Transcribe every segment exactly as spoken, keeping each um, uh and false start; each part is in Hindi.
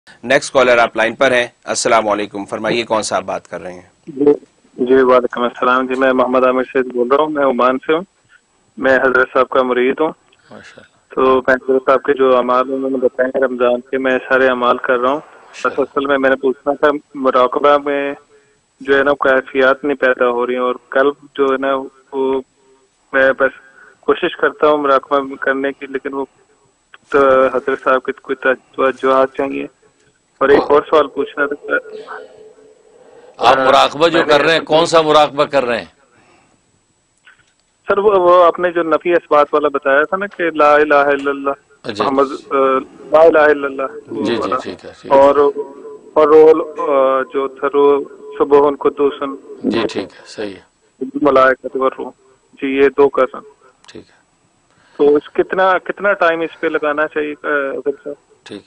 नेक्स्ट कॉलर आप लाइन पर हैं। अस्सलाम वालेकुम, फरमाइए कौन सा आप बात कर रहे हैं? जी जी वालेकुम अस्सलाम जी, मैं मोहम्मद आमिर से बोल रहा हूँ, मैं ओमान से हूँ। मैं हजरत साहब का मुरीद हूँ। तो मैं हजरत साहब के जो अमाल उन्होंने बताए रमजान के, मैं सारे अमाल कर रहा हूँ। बस असल में मैंने पूछना था, मुराकबा में जो है ना कैफियत नहीं पैदा हो रही है, और कल जो है ना वो मैं बस कोशिश करता हूँ मुराकबा करने की, लेकिन वो तो हजरत साहब की कोई तवज्जुहात चाहिए। और एक और सवाल पूछना था। आप मुराकबा जो कर रहे हैं, कौन सा मुराकबा कर रहे हैं? सर वो वो आपने जो नफी इस बात वाला बताया था ना कि ला इलाहा इल्लल्लाह मोहम्मद ला इलाहा इल्लल्लाह जी जी ठीक है, ठीक और और रोल जो था रो सुबह कुद्दूसन जी ठीक है, सही है, मलाइकत व रूह जी, ये दो कर रहा। ठीक है, तो इस कितना कितना टाइम इस पे लगाना चाहिए सर? ठीक।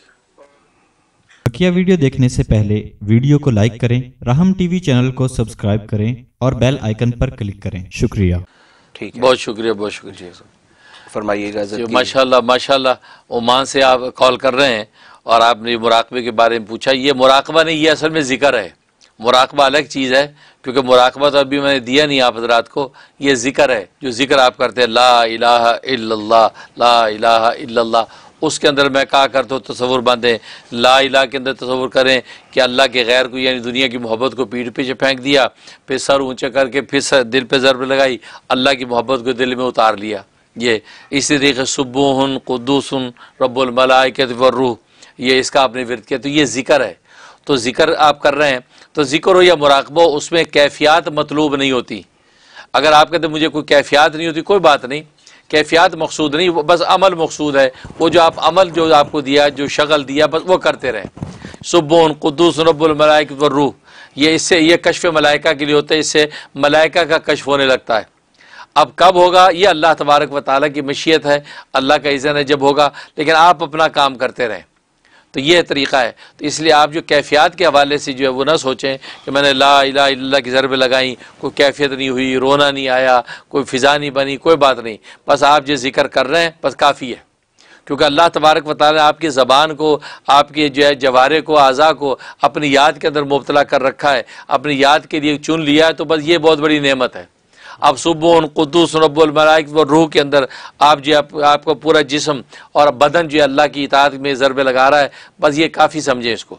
बकिया वीडियो देखने से पहले वीडियो को लाइक करें, राहम टीवी चैनल को सब्सक्राइब करें और बेल आइकन पर क्लिक करें। शुक्रिया। ठीक है, बहुत शुक्रिया, बहुत शुक्रिया। फरमाइएगा। माशाल्लाह माशाल्लाह, ओमान से आप कॉल कर रहे हैं और आपने मुराकबे के बारे में पूछा। ये मुराकबा नहीं, ये असल में जिक्र है। मुराकबा अलग चीज़ है, क्योंकि मुराकबा तो अभी मैंने दिया नहीं आप हजरात को। ये जिक्र है, जो जिक्र आप करते हैं, ला इलाहा इल्लल्लाह, ला इलाहा इल्लल्लाह, उसके अंदर मैं कहा करता हूँ तसव्वुर बांधें। ला इलाहा के अंदर तसव्वुर करें कि अल्लाह के गैर को, यानी दुनिया की मोहब्बत को पीठ पीछे फेंक दिया, फिर सर ऊंचा करके फिर सर दिल पे ज़रब लगाई, अल्लाह की मोहब्बत को दिल में उतार लिया। ये इसी तरीके सुब्बुहुन कुद्दूसुन रब्बुल मलाइकति वर्रूह, ये इसका आपने विरद किया, तो ये जिक्र है। तो जिक्र आप कर रहे हैं, तो जिक्र हो या मुराकबा, उसमें कैफियत मतलूब नहीं होती। अगर आप कहते मुझे कोई कैफियत नहीं होती, कोई बात नहीं, कैफियत मकसूद नहीं, बस अमल मकसूद है। वो जो आप अमल जो आपको दिया, जो शगल दिया, बस वो करते रहें। सुब्बुन कुद्दूस रब्बुल मलाइकति वर्रूह, ये इससे ये कश्फ मलाइका के लिए होता है, इससे मलाइका का कश्फ होने लगता है। अब कब होगा, ये अल्लाह तबारक व तआला की मशीयत है, अल्लाह का इज़्न है जब होगा, लेकिन आप अपना काम करते रहें। तो ये तरीक़ा है। तो इसलिए आप जो कैफियत के हवाले से जो है वो ना सोचें कि मैंने ला इलाहा इल्लल्लाह की ज़रबें लगाई, कोई कैफियत नहीं हुई, रोना नहीं आया, कोई फ़िज़ा नहीं बनी, कोई बात नहीं। बस आप जो जिक्र कर रहे हैं बस काफ़ी है, क्योंकि अल्लाह तबारक व तआला ने आपकी ज़बान को, आपके जो है जवारे को, आज़ा को अपनी याद के अंदर मुब्तला कर रखा है, अपनी याद के लिए चुन लिया है। तो बस ये बहुत बड़ी नेमत है। अब सुब्बुन कुद्दूस रब्बुल मलाइकति व रूह के अंदर आप जो आप, आपको पूरा जिस्म और बदन जो है अल्लाह की इताअत में ज़रबे लगा रहा है, बस ये काफ़ी समझें इसको।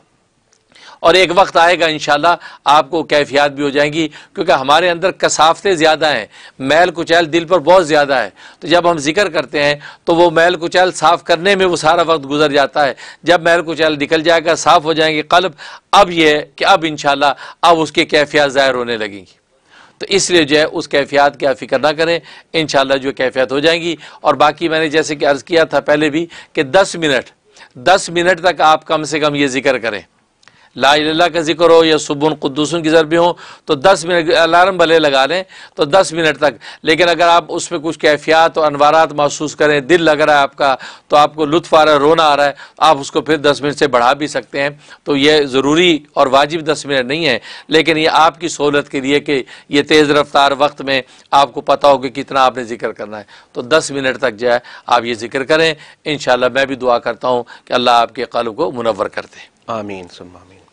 और एक वक्त आएगा इंशाल्लाह आपको कैफियत भी हो जाएंगी, क्योंकि हमारे अंदर कसाफतें ज़्यादा हैं, मैल कुचैल दिल पर बहुत ज़्यादा है। तो जब हम जिक्र करते हैं तो वो मैल कुचैल साफ़ करने में वो सारा वक्त गुजर जाता है। जब मैल कुचैल निकल जाएगा, साफ़ हो जाएंगे कल्ब, अब ये कि अब इंशाल्लाह अब उसकी कैफियत ज़ाहिर होने लगेंगी। तो इसलिए जो है उस कैफियत की आप फिक्र ना करें, इंशाल्लाह जो कैफियत हो जाएंगी। और बाकी मैंने जैसे कि अर्ज़ किया था पहले भी कि दस मिनट दस मिनट तक आप कम से कम ये जिक्र करें, ला इलाहा इल्लल्लाह का जिक्र हो या सुब्बुन कुद्दूसन की ज़रबें हो, तो दस मिनट अलार्म भले लगा लें तो दस मिनट तक। लेकिन अगर आप उसमें कुछ कैफियत और अनवारात महसूस करें, दिल लग रहा है आपका, तो आपको लुत्फ़ आ रहा है, रोना आ रहा है, आप उसको फिर दस मिनट से बढ़ा भी सकते हैं। तो ये ज़रूरी और वाजिब दस मिनट नहीं है, लेकिन ये आपकी सहूलत के लिए कि ये तेज़ रफ्तार वक्त में आपको पता हो कि कितना आपने जिक्र करना है। तो दस मिनट तक जो है आप ये जिक्र करें। इंशाअल्लाह मैं भी दुआ करता हूँ कि अल्लाह आपके क़ल्ब को मुनव्वर कर दे। आमीन सुम्मा आमीन।